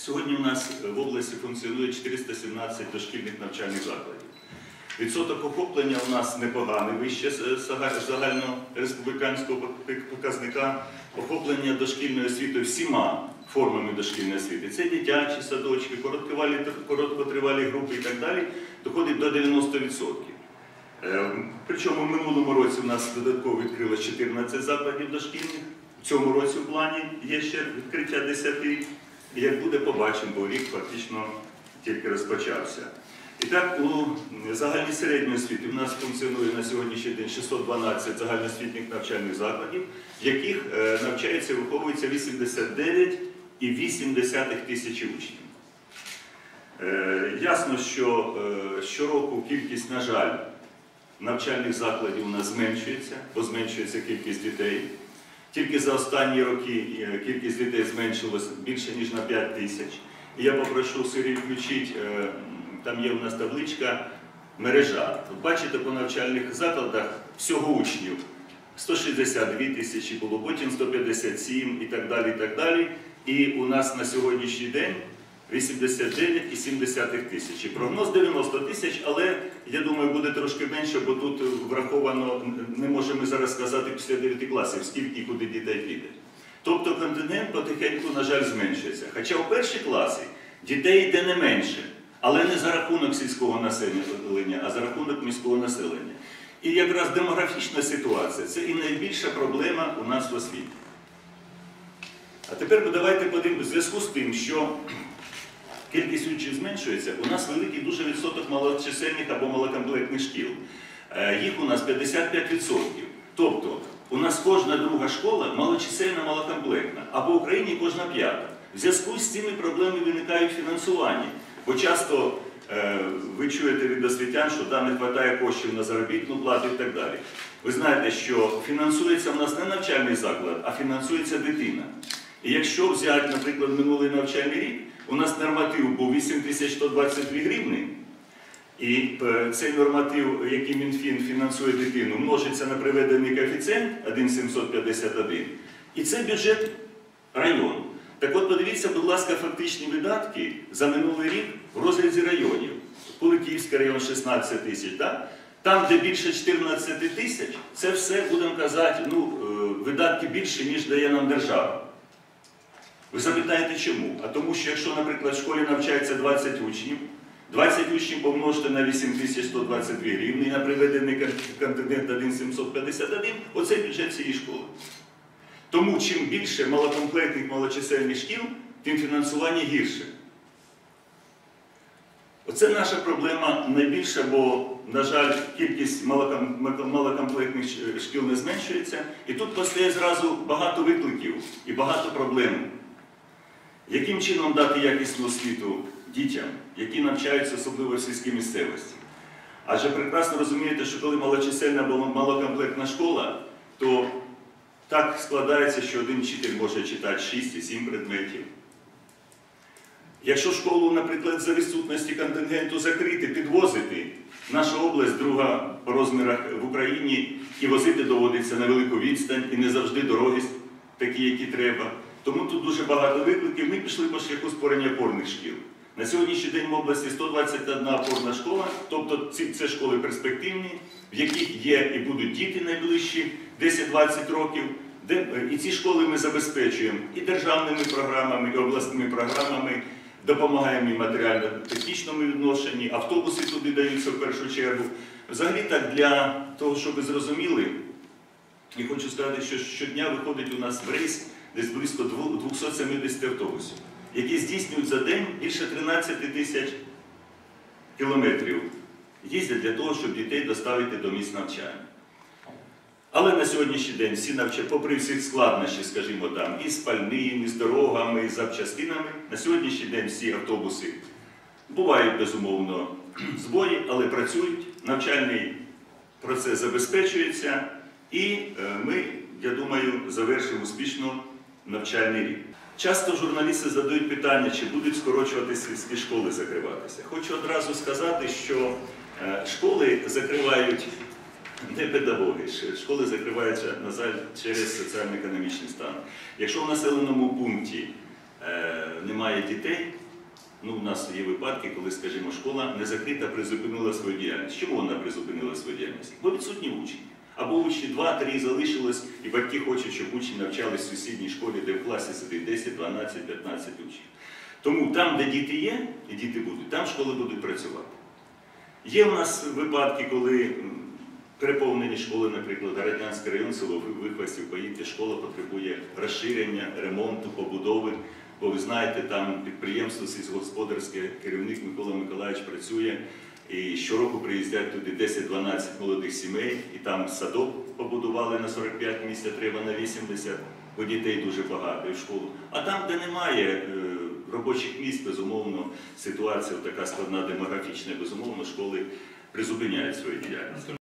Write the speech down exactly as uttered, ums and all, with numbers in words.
Сьогодні у нас в області функціонує чотириста сімнадцять дошкільних навчальних закладів. Відсоток охоплення у нас непоганий, вище загальнореспубліканського показника. Охоплення дошкільної освіти всіма формами дошкільної освіти. Це дитячі садочки, короткотривалі групи і так далі, доходить до дев'яноста відсотків. Причому в минулому році у нас додатково відкрилось чотирнадцять закладів дошкільних. В цьому році в плані є ще відкриття десяти. І як буде, побачимо, бо рік фактично тільки розпочався. І так, у загальній середньої освіті у нас функціонує на сьогоднішній день шістсот дванадцять загальноосвітніх навчальних закладів, в яких навчається і виховується вісімдесят дев'ять і вісім десятих тисячі учнів. Ясно, що щороку кількість, на жаль, навчальних закладів у нас зменшується, бо зменшується кількість дітей. Тільки за останні роки кількість дітей зменшилась більше, ніж на п'ять тисяч. І я попрошу Сергій включити, там є у нас табличка мережа. Бачите, по навчальних закладах всього учнів сто шістдесят дві тисячі було, потім сто п'ятдесят сім і так далі, і так далі. І у нас на сьогоднішній день вісімдесят дев'ять і сім десятих тисячі. Прогноз дев'яносто тисяч, але, я думаю, буде трошки менше, бо тут враховано, не можемо зараз сказати після дев'яти класів, скільки і куди дітей піде. Тобто контингент потихеньку, на жаль, зменшується. Хоча у перші класи дітей йде не менше, але не за рахунок сільського населення, а за рахунок міського населення. І якраз демографічна ситуація – це і найбільша проблема у нас в освіті. А тепер давайте подивимося, в зв'язку з тим, що кількість учнів зменшується, у нас великий дуже відсоток малочисельних або малокомплектних шкіл. Їх у нас п'ятдесят п'ять відсотків. Тобто, у нас кожна друга школа малочисельна, малокомплектна, а по Україні кожна п'ята. В зв'язку з цими проблеми виникають в фінансуванні. Бо часто е, ви чуєте від освітян, що там не вистачає коштів на заробітну плату і так далі. Ви знаєте, що фінансується в нас не навчальний заклад, а фінансується дитина. І якщо взяти, наприклад, минулий навчальний рік, у нас норматив був вісім тисяч сто двадцять дві гривні, і цей норматив, який Мінфін фінансує дитину, множиться на приведений коефіцієнт один цілих сімсот п'ятдесят один, і це бюджет району. Так от, подивіться, будь ласка, фактичні видатки за минулий рік в розрізі районів. Куликівський район шістнадцять тисяч, так? Там, де більше чотирнадцяти тисяч, це все, будемо казати, ну, видатки більше, ніж дає нам держава. Ви запитаєте, чому? А тому, що якщо, наприклад, в школі навчається двадцять учнів, двадцять учнів помножити на вісім тисяч сто двадцять дві гривні і на приведений контингент один цілих сімсот п'ятдесят один, оце бюджет цієї школи. Тому, чим більше малокомплектних, малочисельних шкіл, тим фінансування гірше. Оце наша проблема найбільша, бо, на жаль, кількість малокомплектних шкіл не зменшується. І тут постає зразу багато викликів і багато проблем. Яким чином дати якісну освіту дітям, які навчаються особливо в сільській місцевості? Адже прекрасно розумієте, що коли малочисельна або малокомплектна школа, то так складається, що один вчитель може читати шість і сім предметів. Якщо школу, наприклад, за відсутності контингенту закрити, підвозити, наша область друга по розмірах в Україні, і возити доводиться на велику відстань, і не завжди дороги такі, які треба. Тому тут дуже багато викликів. Ми пішли по шляху створення опорних шкіл. На сьогоднішній день в області сто двадцять одна опорна школа, тобто це школи перспективні, в яких є і будуть діти найближчі десять-двадцять років. Де, і ці школи ми забезпечуємо і державними програмами, і обласними програмами, допомагаємо і матеріально-технічному відношенні, автобуси туди даються в першу чергу. Взагалі так, для того, щоб ви зрозуміли, я хочу сказати, що щодня виходить у нас в рейс десь близько двохсот сімдесят автобусів, які здійснюють за день більше тринадцяти тисяч кілометрів. Їздять для того, щоб дітей доставити до місць навчання. Але на сьогоднішній день всі навчання, попри всі складнощі, скажімо там, і з пальним, і з дорогами, і з запчастинами, на сьогоднішній день всі автобуси бувають, безумовно, збої, але працюють, навчальний процес забезпечується, і ми, я думаю, завершимо успішно навчальний рік. Часто журналісти задають питання, чи будуть скорочуватися сільські школи, закриватися. Хочу одразу сказати, що школи закривають не педагоги, школи закриваються, на жаль, через соціально-економічний стан. Якщо в населеному пункті е, немає дітей. Ну, у нас є випадки, коли, скажімо, школа не закрита, призупинила свою діяльність. Чому вона призупинила свою діяльність? Бо відсутні учні. Або учні два-три залишилось, і батьки хочуть, щоб учні навчались в сусідній школі, де в класі сидить десять, дванадцять, п'ятнадцять учнів. Тому там, де діти є, і діти будуть, там школи будуть працювати. Є у нас випадки, коли переповнені школи, наприклад, Радянський район, село Вихвастів, поїдьте, школа потребує розширення, ремонту, побудови. Бо ви знаєте, там підприємство сільськогосподарське, керівник Микола Миколаївич працює, і щороку приїздять туди десять-дванадцять молодих сімей, і там садок побудували на сорок п'ять місць, а треба на вісімдесят, бо дітей дуже багато і в школу. А там, де немає робочих місць, безумовно, ситуація така складна, демографічна, безумовно, школи призупиняють свою діяльність.